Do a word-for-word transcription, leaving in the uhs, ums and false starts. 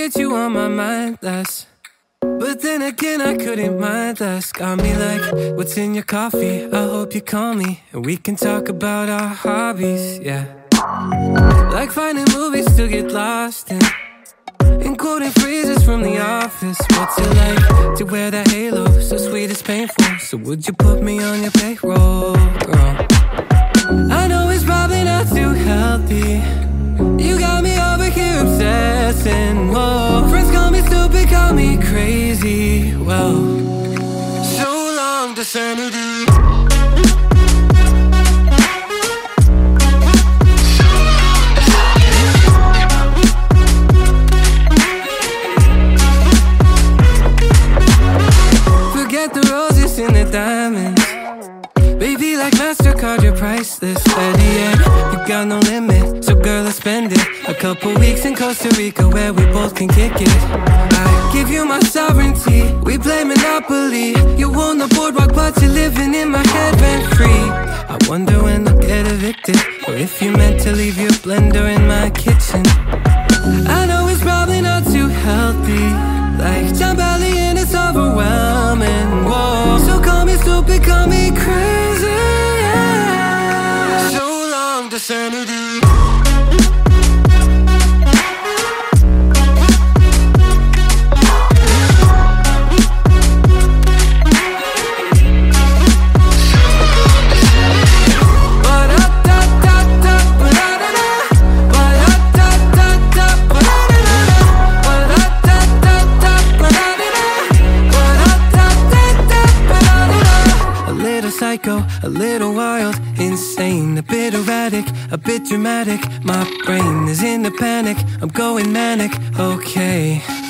get you on my mind less, but then again I couldn't mind less. Got me like, what's in your coffee? I hope you call me and we can talk about our hobbies, yeah. Like finding movies to get lost in, and quoting phrases from The Office. What's it like to wear that halo? So sweet it's painful. So would you put me on your payroll, girl? I know it's probably not too healthy. You got me over here obsessing, whoa. Friends call me stupid, call me crazy, well, so long to sanity. Forget the roses and the diamonds, baby, like MasterCard, you're priceless. Steady, yeah, you got no limit, so girl, let's spend it. A couple weeks in Costa Rica where we both can kick it. I give you my sovereignty, we play Monopoly. You own the boardwalk, but you're living in my head rent-free. I wonder when I'll get evicted, or if you meant to leave your blender in my kitchen. I know it's probably not too healthy, like John Belly and it's overwhelming, whoa. So call me stupid, call me crazy, yeah. So long to sanity. Psycho, a little wild, insane, a bit erratic, a bit dramatic. My brain is in a panic, I'm going manic, okay.